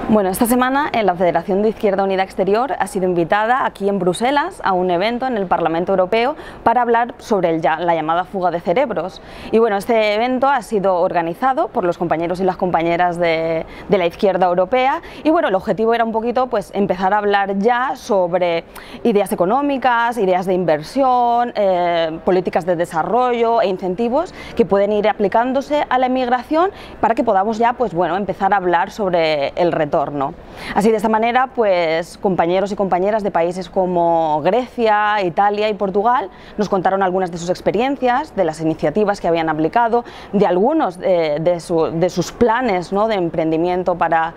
Bueno, esta semana la Federación de Izquierda Unida Exterior ha sido invitada aquí en Bruselas a un evento en el Parlamento Europeo para hablar sobre la llamada fuga de cerebros. Y bueno, este evento ha sido organizado por los compañeros y las compañeras de la izquierda europea y bueno, el objetivo era un poquito pues empezar a hablar ya sobre ideas económicas, ideas de inversión, políticas de desarrollo e incentivos que pueden ir aplicándose a la emigración para que podamos ya pues bueno, empezar a hablar sobre el retorno. Así, de esta manera, pues compañeros y compañeras de países como Grecia, Italia y Portugal nos contaron algunas de sus experiencias, de las iniciativas que habían aplicado, de algunos de sus planes, ¿no?, de emprendimiento para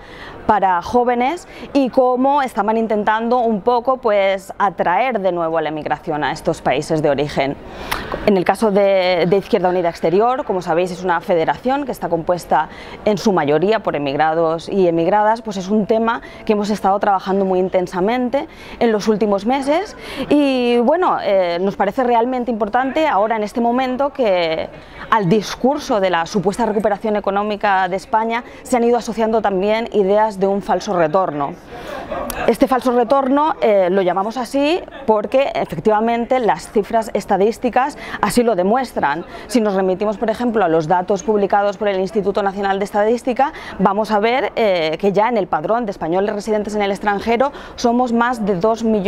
jóvenes y cómo estaban intentando un poco pues atraer de nuevo a la emigración a estos países de origen. En el caso de Izquierda Unida Exterior, como sabéis, es una federación que está compuesta en su mayoría por emigrados y emigradas, pues es un tema que hemos estado trabajando muy intensamente en los últimos meses y bueno, nos parece realmente importante ahora en este momento que al discurso de la supuesta recuperación económica de España se han ido asociando también ideas de un falso retorno. Este falso retorno lo llamamos así porque efectivamente las cifras estadísticas así lo demuestran. Si nos remitimos, por ejemplo, a los datos publicados por el Instituto Nacional de Estadística, vamos a ver que ya en el padrón de españoles residentes en el extranjero somos más de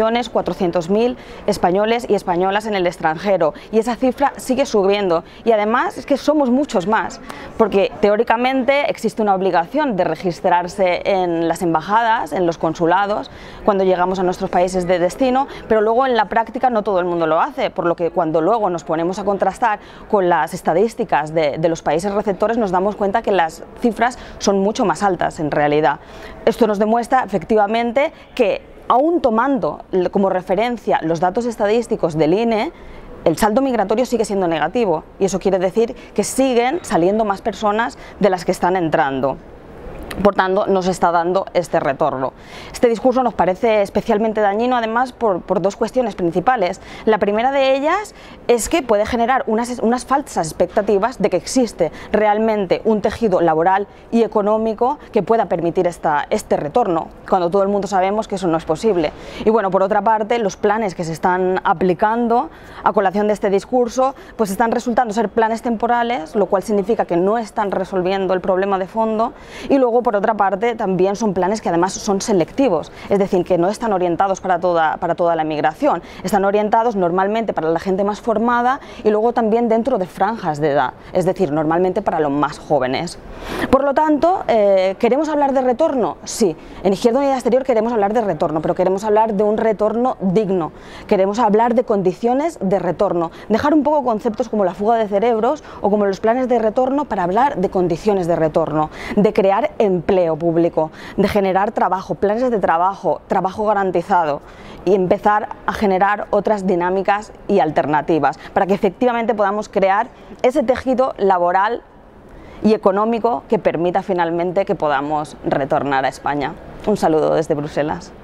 2.400.000 españoles y españolas en el extranjero y esa cifra sigue subiendo y además es que somos muchos más porque teóricamente existe una obligación de registrarse en las embajadas, en los consulados cuando llegamos a nuestros países de destino, pero luego en la práctica no todo el mundo lo hace, por lo que cuando luego nos ponemos a contrastar con las estadísticas de los países receptores nos damos cuenta que las cifras son mucho más altas en realidad. Esto nos demuestra efectivamente que aún tomando como referencia los datos estadísticos del INE, el saldo migratorio sigue siendo negativo y eso quiere decir que siguen saliendo más personas de las que están entrando. Por tanto, nos está dando este retorno. Este discurso nos parece especialmente dañino además por dos cuestiones principales. La primera de ellas es que puede generar unas falsas expectativas de que existe realmente un tejido laboral y económico que pueda permitir este retorno, cuando todo el mundo sabemos que eso no es posible. Y bueno, por otra parte, los planes que se están aplicando a colación de este discurso pues están resultando ser planes temporales, lo cual significa que no están resolviendo el problema de fondo y luego por otra parte también son planes que además son selectivos, es decir, que no están orientados para toda la emigración, están orientados normalmente para la gente más formada y luego también dentro de franjas de edad, es decir, normalmente para los más jóvenes. Por lo tanto, ¿queremos hablar de retorno? Sí, en Izquierda Unida Exterior queremos hablar de retorno, pero queremos hablar de un retorno digno, queremos hablar de condiciones de retorno, dejar un poco conceptos como la fuga de cerebros o como los planes de retorno para hablar de condiciones de retorno, de crear empleo público, de generar trabajo, planes de trabajo, trabajo garantizado y empezar a generar otras dinámicas y alternativas para que efectivamente podamos crear ese tejido laboral y económico que permita finalmente que podamos retornar a España. Un saludo desde Bruselas.